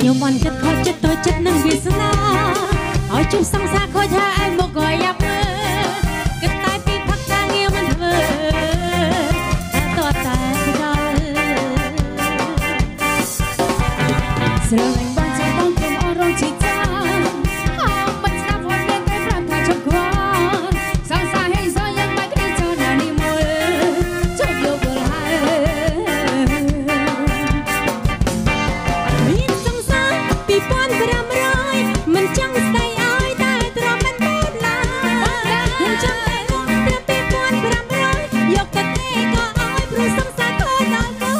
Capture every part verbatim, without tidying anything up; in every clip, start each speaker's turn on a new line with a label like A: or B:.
A: ខ្ញុំមិនចិត្តខកចិត្តតូចចិត្តនឹងវាសនាឲ្យជុំសង្សារខូចថាឯងមកក៏យ៉ាប់មើលគិតតែពីផឹកការងារមិនធ្វើតែតតែដល់ស្រឡាញ់បងចាំបងខ្ញុំអររងជីចាអោមិនស្ដាប់វត្តមានតែប្រាប់ថាជប់ខ្វល់សង្សារហេសយ៉ាងបែកគ្នាចោលណានេះមើលជប់យកវល់ហើយមានសង្សារពីរពាន់ប្រាំរយមិនចង់ស្ដីឲ្យតែទ្រាំមិនបានឡើយខ្ញុំចង់តែបងប្រាំពីរពាន់ប្រាំរយយកទៅទេក៏ឲ្យព្រោះសង្សារក៏ដល់មក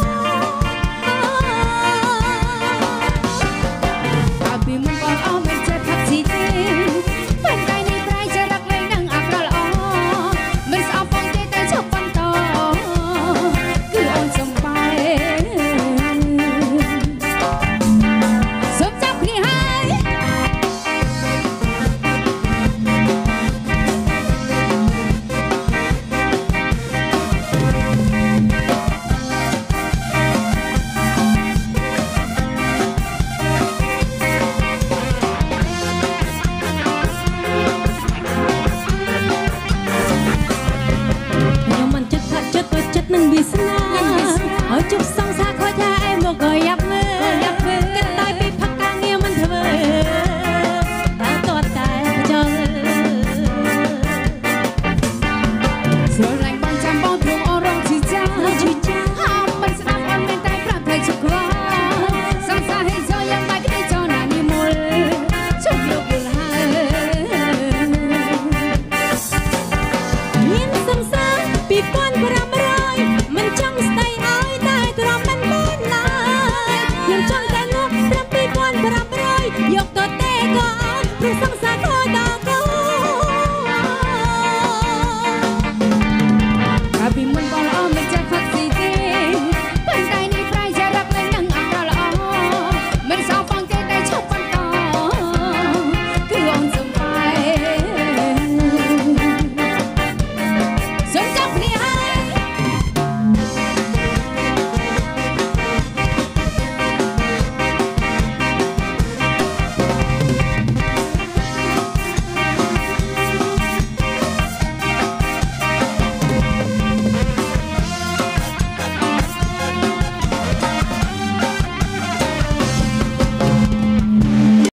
A: អាពីមិនបងអស់មិនចេះថាស៊ីទេប៉ុន្តែនេះប្រែចេះរកលេងនឹងអាក្រល្អមិនស្អប់បងទេតែឈប់បន្តគឺអូនសំបាយសុំចាប់គ្នាហើយខ្ញុំមិនចិត្តខកចិត្តតូចចិត្តនឹងវាសនាឲ្យជប់សង្សារខូច